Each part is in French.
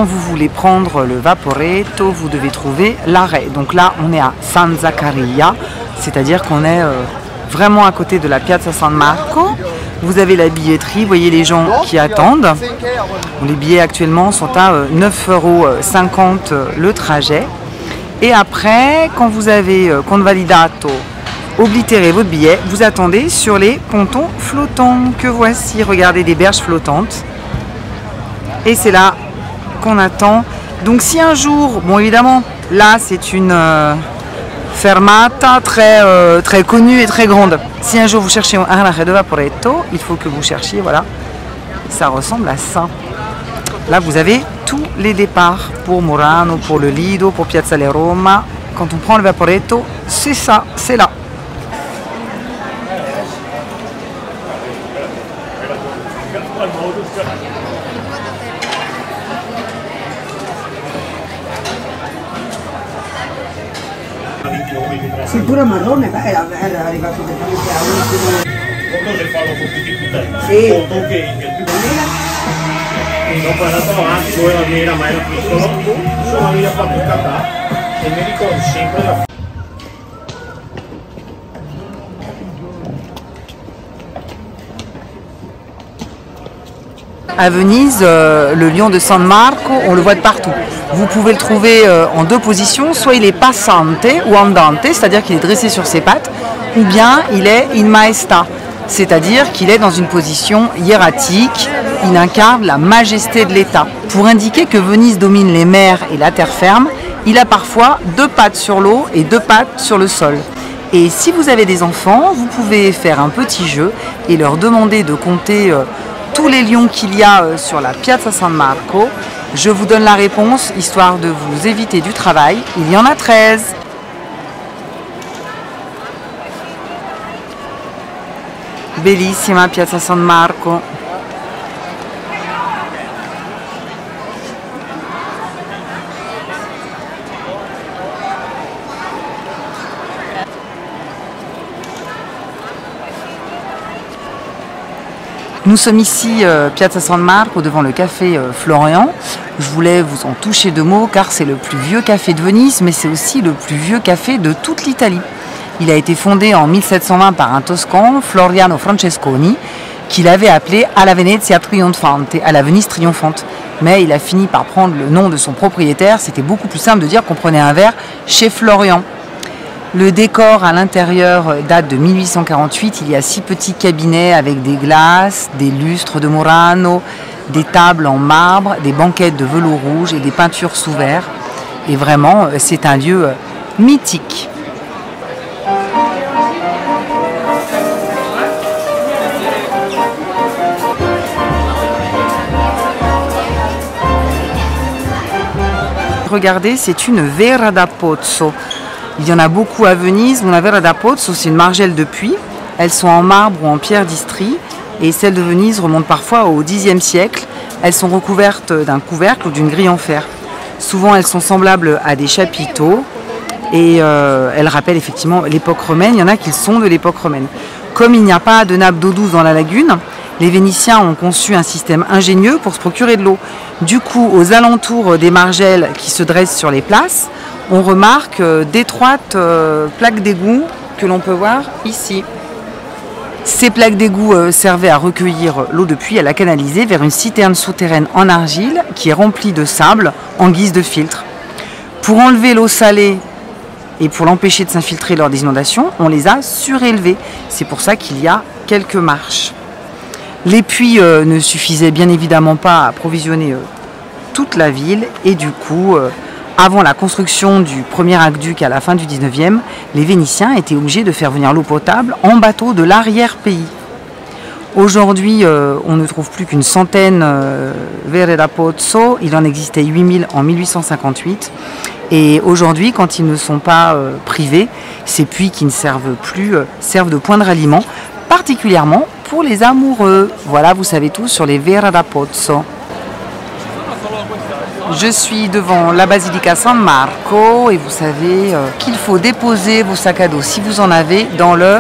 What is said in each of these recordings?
quand vous voulez prendre le Vaporetto, vous devez trouver l'arrêt. Donc là, on est à San Zaccaria, c'est-à-dire qu'on est vraiment à côté de la Piazza San Marco. Vous avez la billetterie, vous voyez les gens qui attendent. Les billets actuellement sont à 9,50 € le trajet. Et après, quand vous avez convalidato, oblitéré votre billet, vous attendez sur les pontons flottants que voici. Regardez, des berges flottantes. Et c'est là qu'on attend. Donc si un jour, bon évidemment, là c'est une fermata très connue et très grande. Si un jour vous cherchez un arrêt de Vaporetto, il faut que vous cherchiez, voilà, ça ressemble à ça. Là vous avez tous les départs pour Murano, pour le Lido, pour Piazzale Roma. Quand on prend le Vaporetto, c'est ça, c'est là. Sì, pure marrone, era arrivato veramente a ultimo. Foto che fanno con tutti i putelli. Sì. Foto che il più e dopo è andato avanti, doveva nera ma era piccolo, sono lì a fabbricata e mi ricordo sempre la À Venise, le lion de San Marco, on le voit de partout. Vous pouvez le trouver en deux positions, soit il est passante ou andante, c'est-à-dire qu'il est dressé sur ses pattes, ou bien il est in maestà, c'est-à-dire qu'il est dans une position hiératique, il incarne la majesté de l'État. Pour indiquer que Venise domine les mers et la terre ferme, il a parfois deux pattes sur l'eau et deux pattes sur le sol. Et si vous avez des enfants, vous pouvez faire un petit jeu et leur demander de compter tous les lions qu'il y a sur la Piazza San Marco. Je vous donne la réponse, histoire de vous éviter du travail. Il y en a 13. Bellissima Piazza San Marco. Nous sommes ici, Piazza San Marco, devant le café Florian. Je voulais vous en toucher deux mots car c'est le plus vieux café de Venise, mais c'est aussi le plus vieux café de toute l'Italie. Il a été fondé en 1720 par un Toscan, Floriano Francesconi, qu'il avait appelé alla Venezia Trionfante, à la Venise triomphante. Mais il a fini par prendre le nom de son propriétaire, c'était beaucoup plus simple de dire qu'on prenait un verre chez Florian. Le décor à l'intérieur date de 1848. Il y a 6 petits cabinets avec des glaces, des lustres de Murano, des tables en marbre, des banquettes de velours rouge et des peintures sous verre. Et vraiment, c'est un lieu mythique. Regardez, c'est une Vera da Pozzo. Il y en a beaucoup à Venise. Una Vera da Pozzo, c'est une margelle de puits. Elles sont en marbre ou en pierre d'Istrie. Et celles de Venise remontent parfois au Xe siècle. Elles sont recouvertes d'un couvercle ou d'une grille en fer. Souvent, elles sont semblables à des chapiteaux. Et elles rappellent effectivement l'époque romaine. Il y en a qui sont de l'époque romaine. Comme il n'y a pas de nappe d'eau douce dans la lagune, les Vénitiens ont conçu un système ingénieux pour se procurer de l'eau. Du coup, aux alentours des margelles qui se dressent sur les places, on remarque d'étroites plaques d'égout que l'on peut voir ici. Ces plaques d'égout servaient à recueillir l'eau de pluie, à la canaliser vers une citerne souterraine en argile qui est remplie de sable en guise de filtre. Pour enlever l'eau salée et pour l'empêcher de s'infiltrer lors des inondations, on les a surélevées. C'est pour ça qu'il y a quelques marches. Les puits ne suffisaient bien évidemment pas à approvisionner toute la ville et du coup, avant la construction du premier aqueduc à la fin du 19e, les Vénitiens étaient obligés de faire venir l'eau potable en bateau de l'arrière-pays. Aujourd'hui, on ne trouve plus qu'une centaine Vera da Pozzo. Il en existait 8000 en 1858. Et aujourd'hui, quand ils ne sont pas privés, ces puits qui ne servent plus servent de point de ralliement, particulièrement pour les amoureux. Voilà, vous savez tout sur les Vera da Pozzo. Je suis devant la Basilica San Marco et vous savez qu'il faut déposer vos sacs à dos, si vous en avez, dans le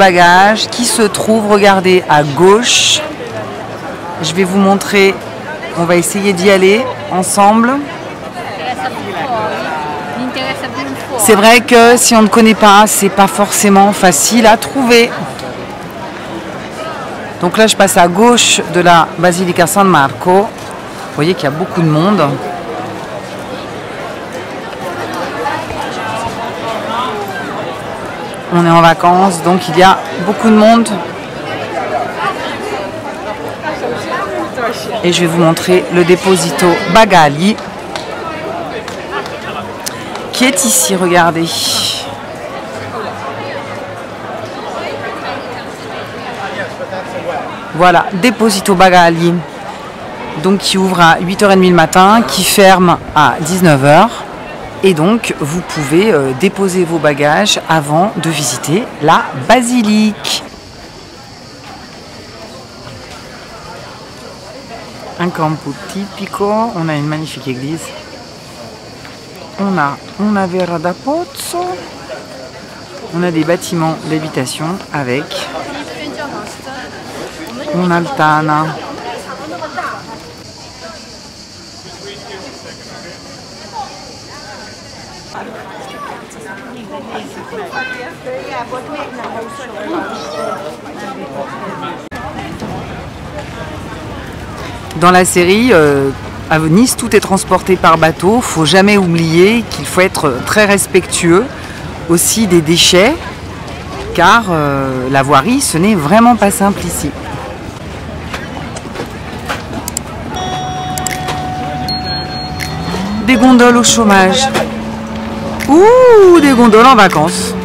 dépose-bagages qui se trouve, regardez, à gauche. Je vais vous montrer On va essayer d'y aller ensemble. C'est vrai que si on ne connaît pas, c'est pas forcément facile à trouver. Donc là, je passe à gauche de la Basilica San Marco. Vous voyez qu'il y a beaucoup de monde. On est en vacances, donc il y a beaucoup de monde. Et je vais vous montrer le Deposito Bagali qui est ici, regardez. Voilà, Deposito Bagali, donc qui ouvre à 8h30 le matin, qui ferme à 19h. Et donc, vous pouvez déposer vos bagages avant de visiter la basilique. Un campo tipico, on a une magnifique église. On a una vera da pozzo. On a des bâtiments d'habitation avec un'altana. Dans la série, à Venise, tout est transporté par bateau. Il ne faut jamais oublier qu'il faut être très respectueux aussi des déchets, car la voirie, ce n'est vraiment pas simple ici. Des gondoles au chômage. Ouh, des gondoles en vacances.